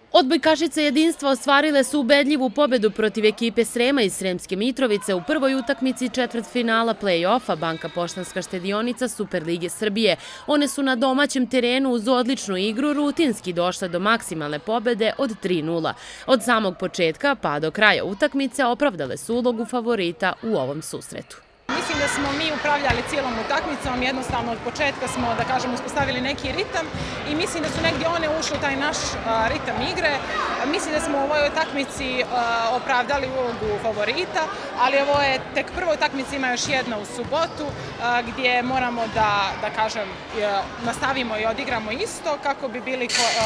Odbojkašice jedinstva ostvarile su ubedljivu pobedu protiv ekipe Srema iz Sremske Mitrovice u prvoj utakmici četvrtfinala play-offa Banka Poštanska štedionica Superlige Srbije. One su na domaćem terenu uz odličnu igru rutinski došle do maksimalne pobede od 3:0. Od samog početka pa do kraja utakmice opravdale su ulogu favorita u ovom susretu. Mislim da smo mi upravljali cijelom utakmicom, jednostavno od početka smo, da kažem, uspostavili neki ritam i mislim da su negdje one ušle u taj naš ritam igre. Mislim da smo u ovoj utakmici opravdali ulogu favorita, ali ovo je tek prva utakmica, ima još jedna u subotu gdje moramo da kažem, nastavimo i odigramo isto kako bi bili,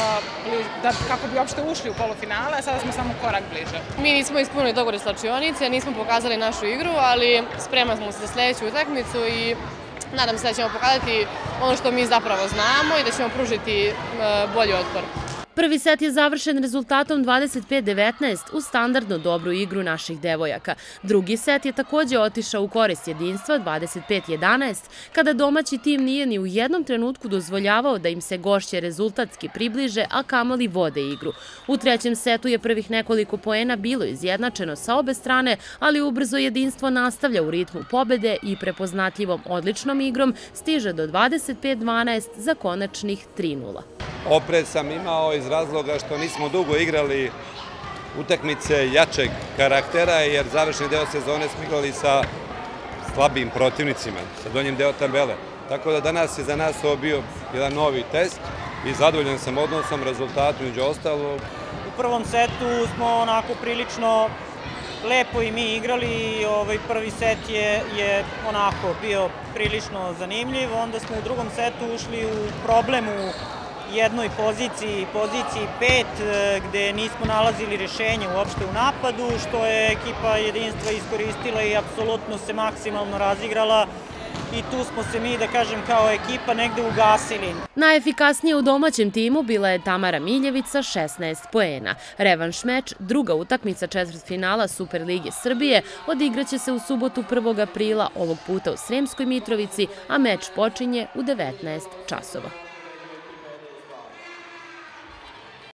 kako bi uopšte ušli u polufinale, a sada smo samo korak bliže. Mi nismo ispunili dogovore slačionice, nismo pokazali našu igru, ali spremni smo se za sljedeću utakmicu i nadam se da ćemo pokazati ono što mi zapravo znamo i da ćemo pružiti bolji otpor. Prvi set je završen rezultatom 25-19 uz standardno dobru igru naših devojaka. Drugi set je također otišao u korist jedinstva 25-11, kada domaći tim nije ni u jednom trenutku dozvoljavao da im se gošće rezultatski približe, a kamoli vode igru. U trećem setu je prvih nekoliko poena bilo izjednačeno sa obe strane, ali ubrzo jedinstvo nastavlja u ritmu pobede i prepoznatljivom odličnom igrom stiže do 25-12 za konačnih 3:0. Oprez sam imao iz razloga što nismo dugo igrali utakmice jačeg karaktera, jer završni deo sezone smo igrali sa slabim protivnicima, sa donjim deo tabele. Tako da danas je za nas ovo bio jedan novi test i zadovoljan sam odnosom, rezultatu među ostalo. U prvom setu smo onako prilično lepo i mi igrali i prvi set je onako bio prilično zanimljiv. Onda smo u drugom setu ušli u problem u jednoj poziciji 5, gde nismo nalazili rješenje uopšte u napadu, što je ekipa jedinstva iskoristila i apsolutno se maksimalno razigrala. I tu smo se mi, da kažem, kao ekipa negde ugasili. Najefikasnije u domaćem timu bila je Tamara Miljević sa 16 poena. Revanš meč, druga utakmica četvrtfinala Superlige Srbije, odigraće se u subotu 1. aprila, ovog puta u Sremskoj Mitrovici, a meč počinje u 19 časova.